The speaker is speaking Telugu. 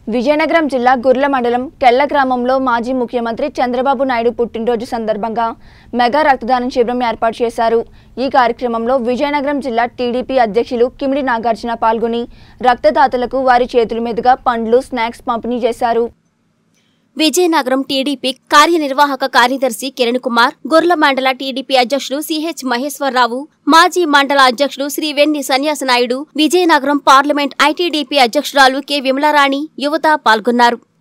విజయనగరం జిల్లా గుర్ల మండలం కెల్ల గ్రామంలో మాజీ ముఖ్యమంత్రి చంద్రబాబు నాయుడు పుట్టినరోజు సందర్భంగా మెగా రక్తదానం శిబిరం ఏర్పాటు చేశారు। ఈ కార్యక్రమంలో విజయనగరం జిల్లా టీడీపీ అధ్యక్షులు కిమిడి నాగార్జున పాల్గొని రక్తదాతలకు వారి చేతుల మీదుగా పండ్లు స్నాక్స్ పంపిణీ చేశారు। విజయనగరం టీడీపీ కార్యనిర్వాహక కార్యదర్శి కిరణ్ కుమార్, గుర్ల మండల టీడీపీ అధ్యక్షుడు సిహెచ్ మహేశ్వరరావు, మాజీ మండల అధ్యక్షుడు శ్రీ వెన్ని సన్యాసనాయుడు, విజయనగరం పార్లమెంట్ ఐటీడీపీ అధ్యక్షురాలు కె విమలారాణి, యువత పాల్గొన్నారు।